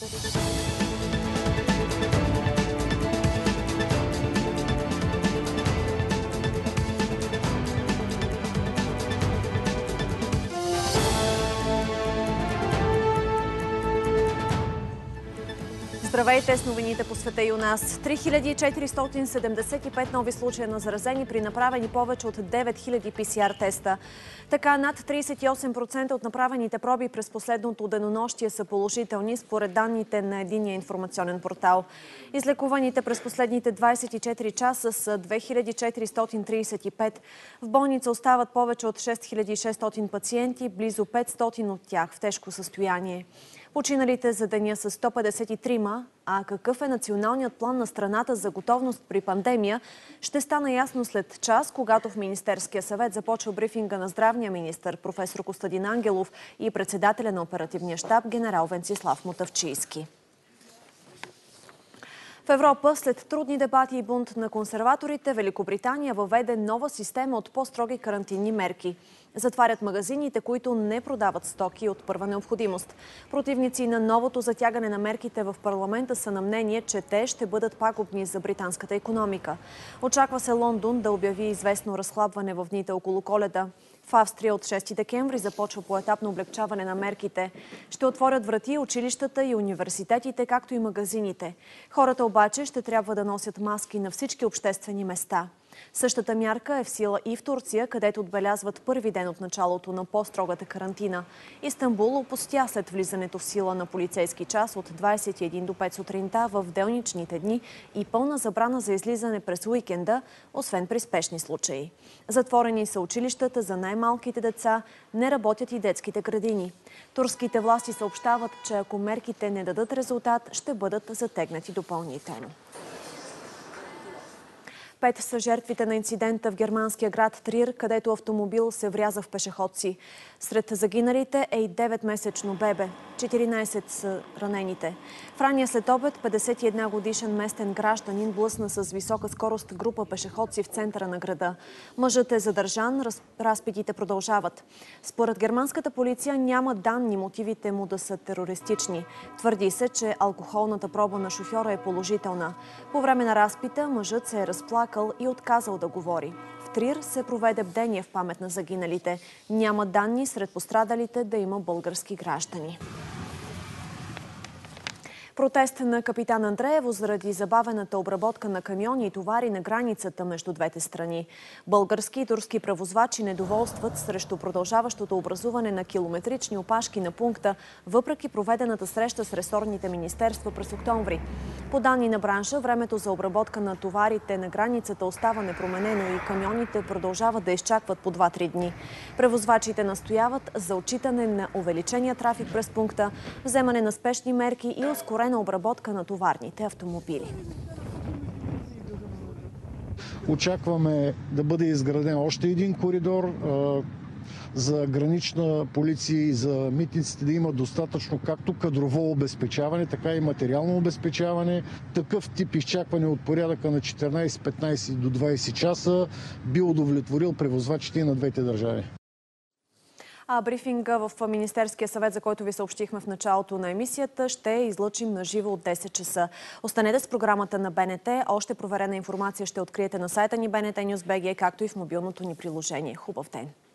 Здравейте с новините по света и у нас. 3475 нови случая на заразени при направени повече от 9000 ПСР теста. Така над 38% от направените проби през последното денонощие са положителни, според данните на единния информационен портал. Излекуваните през последните 24 часа са 2435. В болница остават повече от 6600 пациенти, близо 500 от тях в тежко състояние. Починалите за деня са 153, а какъв е националният план на страната за готовност при пандемия, ще стане ясно след час, когато в Министерския съвет започва брифинга на здравния министър професор Костадин Ангелов и председателя на оперативния щаб генерал Венцислав Мутавчийски. В Европа, след трудни дебати и бунт на консерваторите, Великобритания въведе нова система от по-строги карантинни мерки. Затварят магазините, които не продават стоки от първа необходимост. Противници на новото затягане на мерките в парламента са на мнение, че те ще бъдат пагубни за британската икономика. Очаква се Лондон да обяви известно разхлабване в дните около Коледа. В Австрия от 6 декември започва поетапно облегчаване на мерките. Ще отворят врати училищата и университетите, както и магазините. Хората обаче ще трябва да носят маски на всички обществени места. Същата мярка е в сила и в Турция, където отбелязват първи ден от началото на по-строгата карантина. Истанбул опустя след влизането в сила на полицейски час от 21 до 5 сутринта в делничните дни и пълна забрана за излизане през уикенда, освен при спешни случаи. Затворени са училищата за най-малките деца, не работят и детските градини. Турските власти съобщават, че ако мерките не дадат резултат, ще бъдат затегнати допълнително. 5 са жертвите на инцидента в германския град Трир, където автомобил се вряза в пешеходци. Сред загиналите е и 9-месечно бебе. 14 са ранените. В ранния следобед 51 годишен местен гражданин блъсна с висока скорост група пешеходци в центъра на града. Мъжът е задържан, разпитите продължават. Според германската полиция няма данни мотивите му да са терористични. Твърди се, че алкохолната проба на шофьора е положителна. По време на разпита мъжът се е разплакал и отказал да говори. В Трир се проведе бдение в памет на загиналите. Няма данни сред пострадалите да има български граждани. Протест на Капитан Андреево заради забавената обработка на камиони и товари на границата между двете страни. Български и турски превозвачи недоволстват срещу продължаващото образуване на километрични опашки на пункта, въпреки проведената среща с ресорните министерства през октомври. По данни на бранша, времето за обработка на товарите на границата остава непроменено и камионите продължават да изчакват по 2-3 дни. Превозвачите настояват за отчитане на увеличения трафик през пункта, вземане на спешни мерки и ускорена обработка на товарните автомобили. Очакваме да бъде изграден още един коридор за гранична полиция и за митниците да има достатъчно както кадрово обезпечаване, така и материално обезпечаване. Такъв тип изчакване от порядъка на 14-15 до 20 часа би удовлетворил превозвачите на двете държави. А брифинга в Министерския съвет, за който ви съобщихме в началото на емисията, ще излъчим на живо от 10 часа. Останете с програмата на БНТ. Още проверена информация ще откриете на сайта ни BNT News BG, както и в мобилното ни приложение. Хубав ден!